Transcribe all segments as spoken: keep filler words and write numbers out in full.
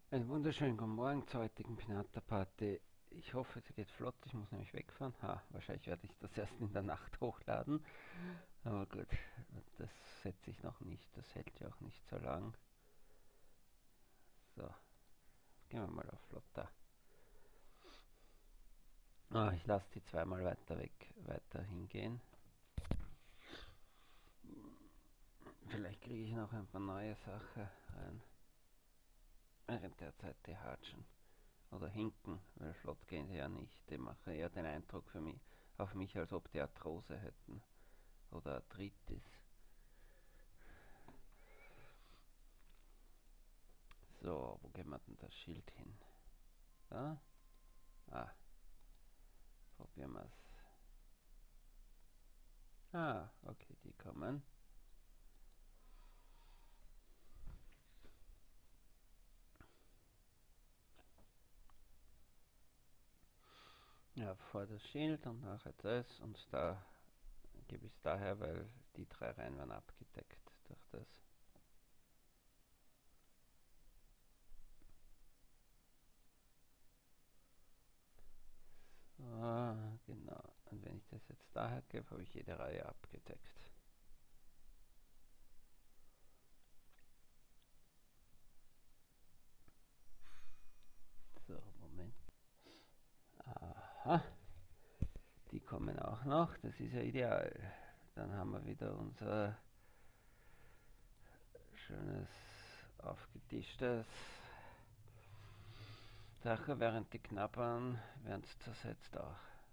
Einen wunderschönen guten Morgen zur heutigen Pinata-Party. Ich hoffe, es geht flott. Ich muss nämlich wegfahren. Ha, wahrscheinlich werde ich das erst in der Nacht hochladen. Aber gut, das setze ich noch nicht. Das hält ja auch nicht so lang. So, gehen wir mal auf flotter. Ah, ich lasse die zweimal weiter weg, weiter hingehen. Vielleicht kriege ich noch ein paar neue Sachen rein. Während der Zeit die Hatschen. Oder hinken, weil flott gehen sie ja nicht. Die machen eher den Eindruck für mich, auf mich, als ob die Arthrose hätten. Oder Arthritis. So, wo gehen wir denn das Schild hin? Da? Ah, probieren wir es. Ah, okay, die kommen. Ja, vor das Schild und nachher das und da gebe ich es daher, weil die drei Reihen werden abgedeckt durch das. So, genau. Und wenn ich das jetzt daher gebe, habe ich jede Reihe abgedeckt. So, Moment. Aha, die kommen auch noch. Das ist ja ideal. Dann haben wir wieder unser schönes aufgetischtes Sache, während die knabbern, werden es zersetzt auch.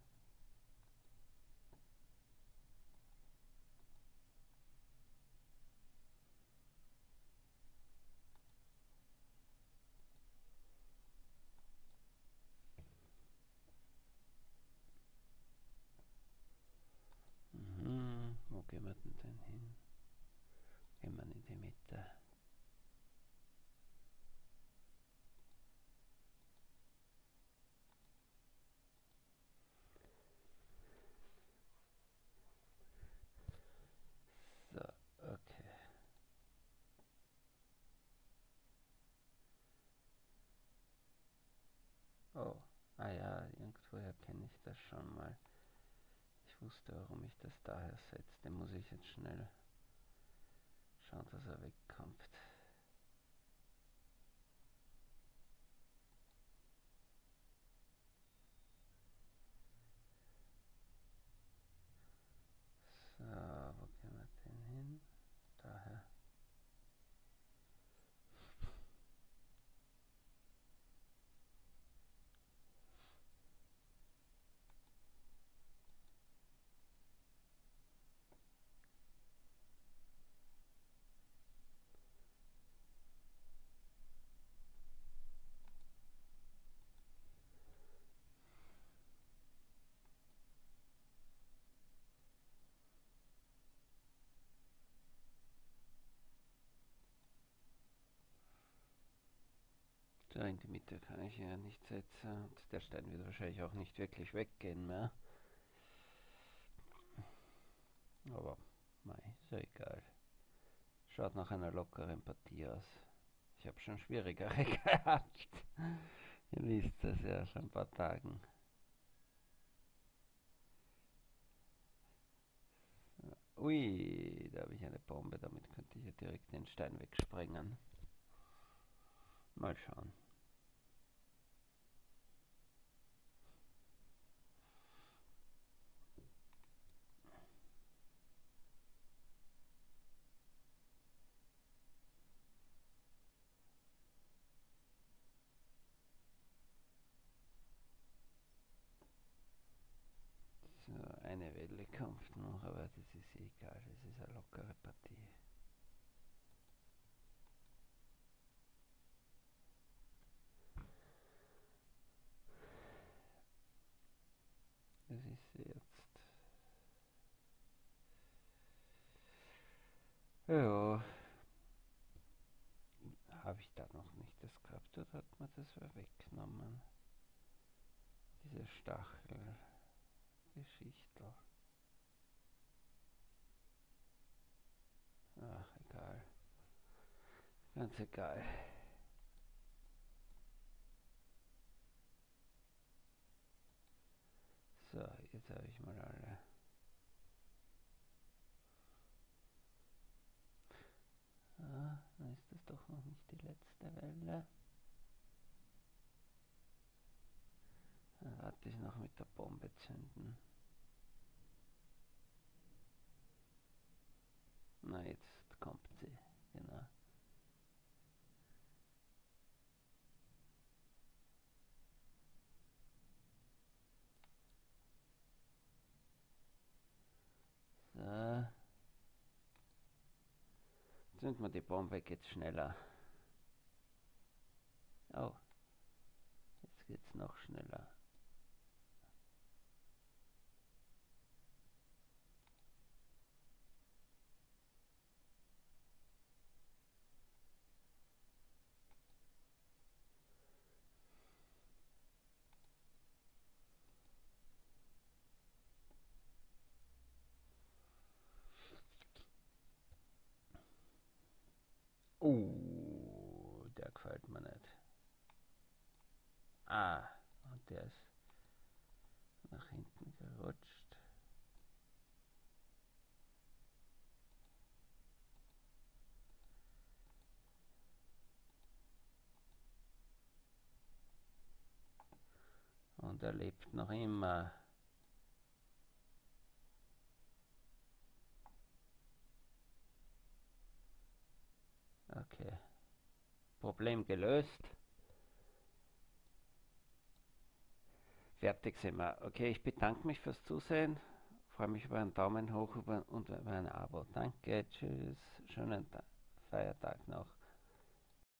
Mhm, wo gehen wir denn, denn hin? Gehen wir in die Mitte. So, okay. Oh, ah ja, irgendwoher kenne ich das schon mal. Ich wusste, warum ich das daher setze. Den muss ich jetzt schnell schauen, dass er wegkommt. So, wo gehen wir denn hin? Daher. So, in die Mitte kann ich ja nicht setzen. Und der Stein wird wahrscheinlich auch nicht wirklich weggehen mehr. Aber, mei, ist ja egal. Schaut nach einer lockeren Partie aus. Ich habe schon schwierigere gehabt. Ihr wisst das ja, schon ein paar Tagen. Ui, da habe ich eine Bombe, damit könnte ich ja direkt den Stein wegsprengen. Mal schauen. So, eine Welle kommt noch, aber das ist egal, das ist eine lockere Partie. Das ist jetzt. Ja, habe ich da noch nicht das gehabt oder hat man das weggenommen? Diese Stachelgeschichte. Ach, egal. Ganz egal. So, jetzt habe ich mal alle. Ah, dann ist das doch noch nicht die letzte Welle. Dann warte ich noch mit der Bombe zünden. Na, jetzt kommt sie, genau. So. Zünden wir die Bombe, geht's schneller. Oh, jetzt geht's noch schneller. Oh, der gefällt mir nicht. Ah, und der ist nach hinten gerutscht. Und er lebt noch immer. Okay. Problem gelöst. Fertig sind wir. Okay, ich bedanke mich fürs Zusehen. Freue mich über einen Daumen hoch und über ein Abo. Danke, tschüss. Schönen Feiertag noch.